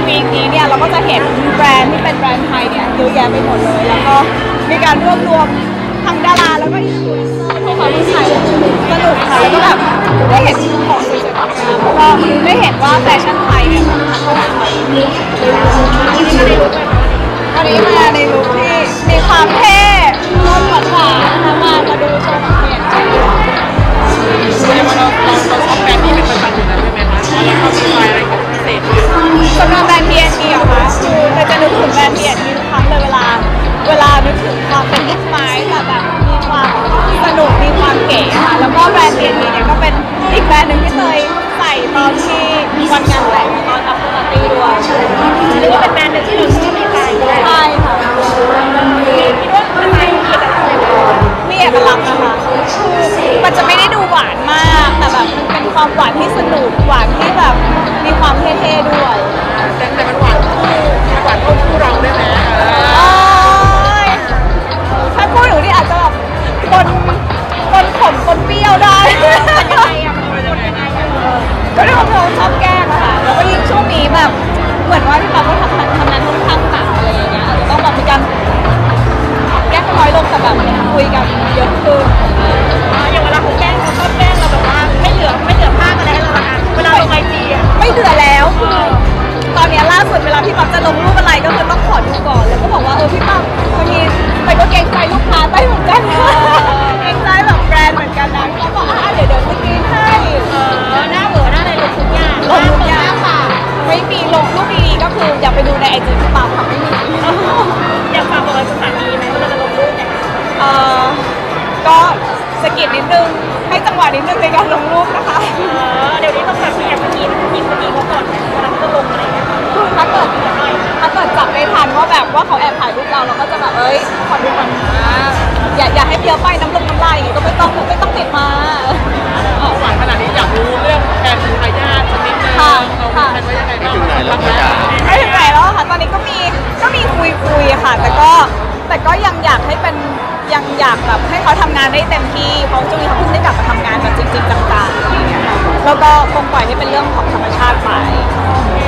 วีคนี้เนี่ยเราก็จะเห็นแบรนด์ที่เป็นแบรนด์ไทยเนี่ยเยอะแยะไปหมดเลยแล้วก็มีการรวบรวมทั้งดาราแล้วก็อินฟลูเอนเซอร์ให้ความรู้สึกสนุกค่ะแล้วก็แบบได้เห็นของสวยๆงามๆแล้วก็ได้เห็นว่าแฟชั่นไทยเนี่ยมันทันสมัยวันนี้มาในลุคที่มีความเท่รสหวานๆนะคะมาดูโชว์ของเพียนแสดงว่าเราชอบแบรนด์นี้เป็นประจำอยู่แล้วใช่ไหมคะแล้วเราชอบสไตล์อะไรของพิเศษสำหรับแบรนด์ TNT เหรอคะคือเราจะนึกถึงแบรนด์ TNT ทุกครั้งเลยเวลานึกถึงความเป็นลูกไม้แบบมีความสนุกมีความเก๋ค่ะแล้วก็แบรนด์ TNT เนี่ยก็เป็นอีกแบรนด์หนึ่งที่เคยใส่ตอนที่วันงานแต่งตอนอัปเปอร์ปาร์ตี้ด้วยหรือว่าเป็นแบรนด์หนึ่งที่เราชอบในไทยใช่ค่ะคิดว่าทำไมมีเอกลักษณ์นะคะคือมันจะไม่ได้ดูหวานมากแต่แบบมันเป็นความหวานที่สนุกหวานที่แบบมีความเท่ๆด้วยแต่มันหวานคู่เราได้ไหมถ้าพูดหนูนี่อาจจะแบบคนขมคนเปรี้ยวได้ยังไงอะก็ด้วยความที่เราชอบแกล้งอะค่ะแล้วก็ยิ่งช่วงนี้แบบเหมือนว่าพี่ป๊อปก็ทำงานค่อนข้างหนักอะไรอย่างเงี้ยอาจจะต้องแบบมีการแกล้งน้อยลงแต่แบบคุยกันเยอะขึ้นอย่างเวลาเขาแกล้งเขาชอบแกล้งเราแบบว่าไม่เหลือภาพอะไรให้เราละเวลาลงไอจีอะไม่เหลือแล้วคือตอนนี้ล่าสุดเวลาพี่ป๊อปจะลงรูปอะไรก็คือต้องขอดูก่อนแล้วก็บอกว่าพี่ป๊อปมันมีไปก็เกรงใจลูกค้าไปเหมือนกันเกรงใจแบบแบรนด์เหมือนกันนะเขาบอกเดี๋ยวจะกินให้หน้าเบื่อหน้าอะไรลงทุกอย่างลงทุกอย่างค่ะไม่มีลงรูปดีๆก็คืออย่าไปดูในไอจีพี่ป๊อปค่ะไม่มีอยากฝากบอกอะไรสถานีไหมว่าเราจะลงรูปเนี่ยก็สกิดนิดนึงให้จังหวะนิดนึงในการลงรูปนะคะเดี๋ยวนี้ต้องแบบอยากสกิดเขาก่อนเวลาเขาจะลงอะไรเงี้ยคือถ้าเกิดจับไม่ทันว่าแบบว่าเขาแอบถ่ายรูปเราก็จะแบบขอดูก่อนนะอย่าให้เยอะไปน้ำลายอย่างงี้ก็ไม่ต้องติดมาหวานขนาดนี้อยากรู้เรื่องแฟนทายาทสักนิดนึงเราแฟนว่ายังไงบ้างไม่ถึงไหนแล้วค่ะตอนนี้ก็มีคุยค่ะแต่ก็ยังอยากให้เป็นยังอยากแบบให้เขาทำงานได้เต็มที่เพราะช่วงนี้เขาเพิ่งได้กลับมาทำงานแบบจริงๆจังๆอะไรอย่างเงี้ยแล้วก็คงปล่อยให้เป็นเรื่องของธรรมชาติไป